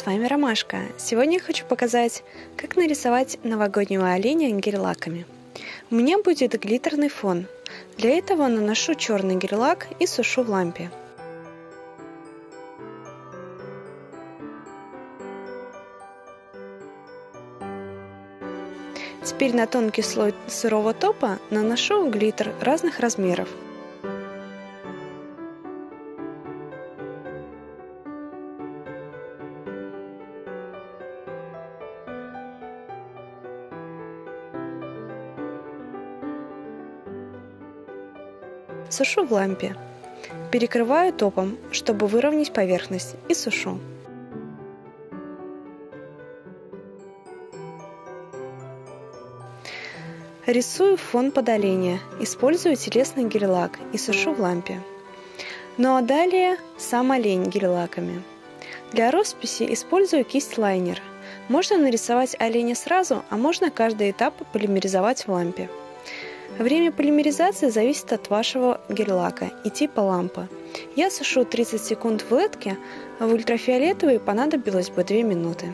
с вами Ромашка. Сегодня я хочу показать, как нарисовать новогоднего оленя гель-лаками. У меня будет глиттерный фон. Для этого наношу черный гель-лак и сушу в лампе. Теперь на тонкий слой сырого топа наношу глиттер разных размеров. Сушу в лампе. Перекрываю топом, чтобы выровнять поверхность, и сушу. Рисую фон под оленя, использую телесный гель-лак и сушу в лампе. Ну а далее сам олень гель-лаками. Для росписи использую кисть-лайнер. Можно нарисовать оленя сразу, а можно каждый этап полимеризовать в лампе. Время полимеризации зависит от вашего гель-лака и типа лампы. Я сушу 30 секунд в ледке, а в ультрафиолетовой понадобилось бы 2 минуты.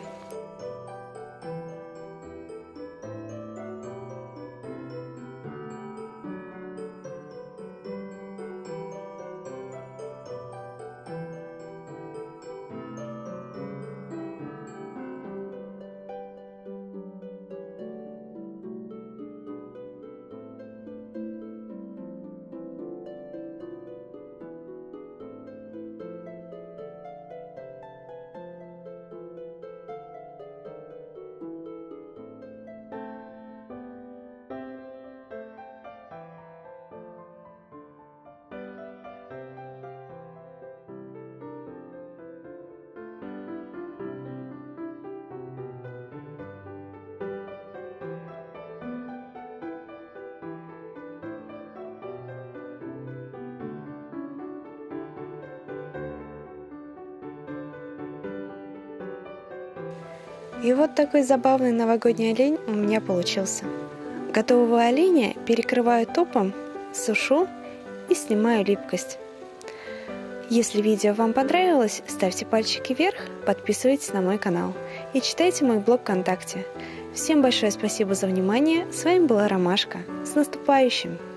И вот такой забавный новогодний олень у меня получился. Готового оленя перекрываю топом, сушу и снимаю липкость. Если видео вам понравилось, ставьте пальчики вверх, подписывайтесь на мой канал и читайте мой блог ВКонтакте. Всем большое спасибо за внимание, с вами была Ромашка. С наступающим!